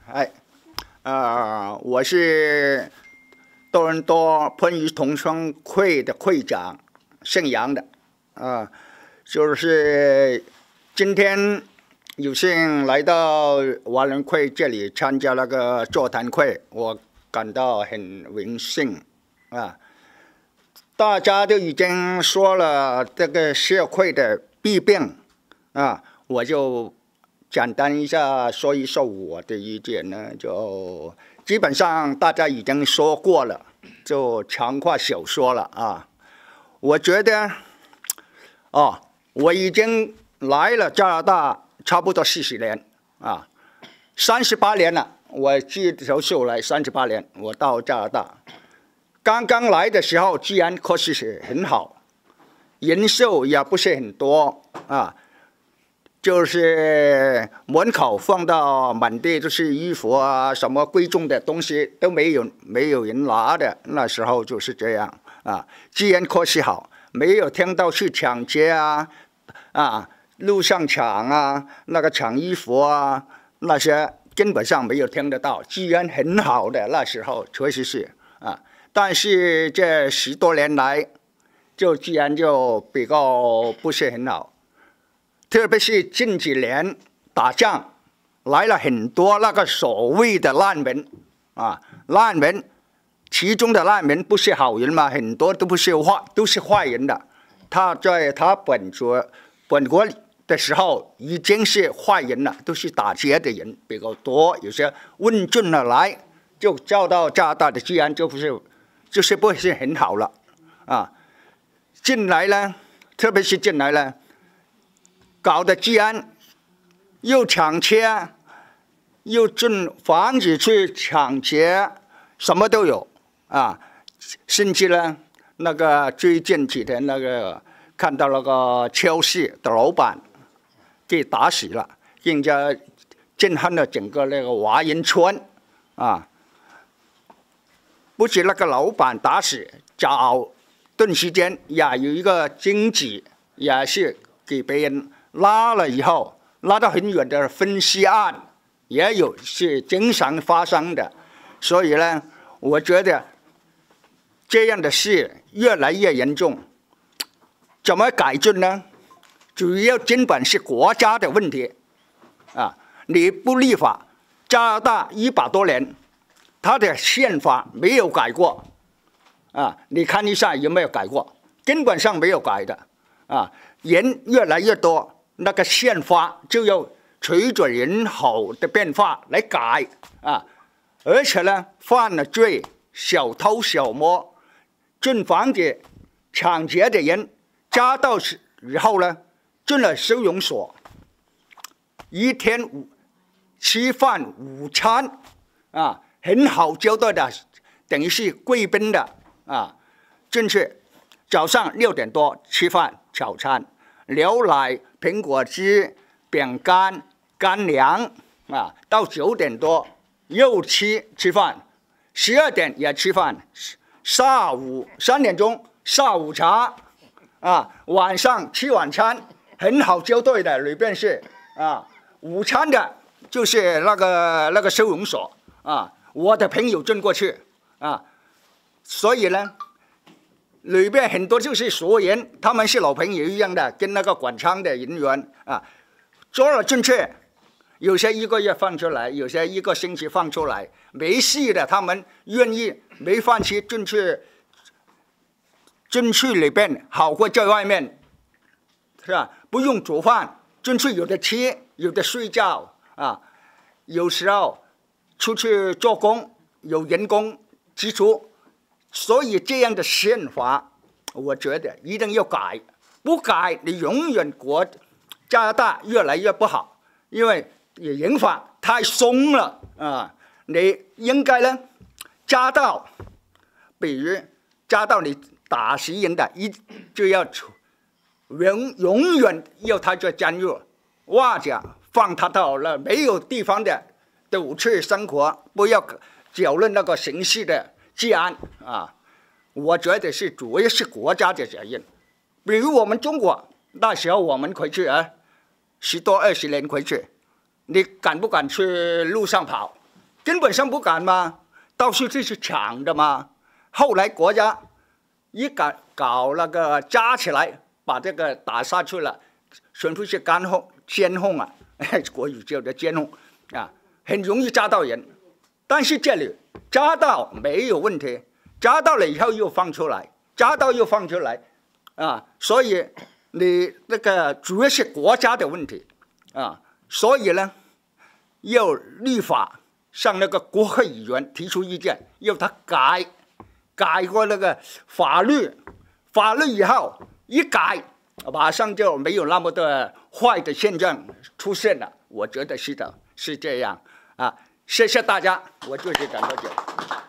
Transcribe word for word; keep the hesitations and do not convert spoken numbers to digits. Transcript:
哎，啊、呃，我是多伦多番禺同乡会的会长，姓杨的，啊、呃，就是今天有幸来到华人会这里参加那个座谈会，我感到很荣幸啊。大家都已经说了这个社会的弊病啊，我就简单一下说一说我的意见呢，就基本上大家已经说过了，就长话少说了啊。我觉得，哦，我已经来了加拿大差不多四十年啊，三十八年了，我自头秀来三十八年，我到加拿大。刚刚来的时候，治安确实是很好，人数也不是很多啊。就是门口放到满地都是衣服啊，什么贵重的东西都没有，没有人拿的。那时候就是这样啊，治安确实好，没有听到去抢劫啊，啊，路上抢啊，那个抢衣服啊，那些根本上没有听得到，治安很好的那时候确实是啊。但是这十多年来，就治安就比较不是很好。特别是近几年打仗，来了很多那个所谓的难民啊，难民，其中的难民不是好人嘛，很多都不是坏，都是坏人的。他在他本国本国的时候已经是坏人了，都是打劫的人比较多，有些问津了来，就遭到加拿大的治安就不是，就是不是很好了啊。进来呢，特别是进来呢。搞的治安又抢车，又进房子去抢劫，什么都有啊！甚至呢，那个最近几天那个看到那个超市的老板给打死了，人家震撼了整个那个华人村啊！不止那个老板打死，早段时间也有一个经济也是给别人拉了以后，拉到很远的分尸案，也有是经常发生的。所以呢，我觉得这样的事越来越严重。怎么改进呢？主要根本是国家的问题啊！你不立法，加拿大一百多年，它的宪法没有改过啊！你看一下有没有改过？根本上没有改的啊！人越来越多。那个宪法就要随着人口的变化来改啊，而且呢，犯了罪，小偷小摸、进房子抢劫的人，抓到以后呢，进了收容所，一天午吃饭午餐啊，很好交代的，等于是贵宾的啊，进去早上六点多吃饭早餐。牛奶、苹果汁、饼干、干粮啊，到九点多又吃吃饭，十二点也吃饭，下午三点钟下午茶啊，晚上吃晚餐，很好交代的，里边是啊，午餐的就是那个那个收容所啊，我的朋友进过去啊，所以呢。里边很多就是熟人，他们是老朋友一样的，跟那个管仓的人员啊，做了进去，有些一个月放出来，有些一个星期放出来，没事的，他们愿意没饭吃进去，进去里边好过在外面，是吧？不用煮饭，进去有的吃，有的睡觉啊，有时候出去做工，有人工支出。所以这样的宪法，我觉得一定要改，不改你永远国加拿大越来越不好，因为刑法太松了啊！你应该呢加到，比如加到你打死人的，一就要永永远要他做监狱，或者放他到了没有地方的都去生活，不要搅乱那个城市的。治安啊，我觉得是主要是国家的责任。比如我们中国那时候我们回去啊，十多二十年回去，你敢不敢去路上跑？ 根本上不敢嘛，到处就是抢的嘛。后来国家一搞搞那个加起来，把这个打下去了，全部是监控监控啊，国语叫做监控啊，很容易抓到人。但是这里抓到没有问题，抓到了以后又放出来，抓到又放出来，啊，所以你那个主要是国家的问题啊，所以呢，要立法向那个国会议员提出意见，要他改改过那个法律，法律以后一改，马上就没有那么多坏的现象出现了。我觉得是的，是这样啊。谢谢大家，我就是讲到这。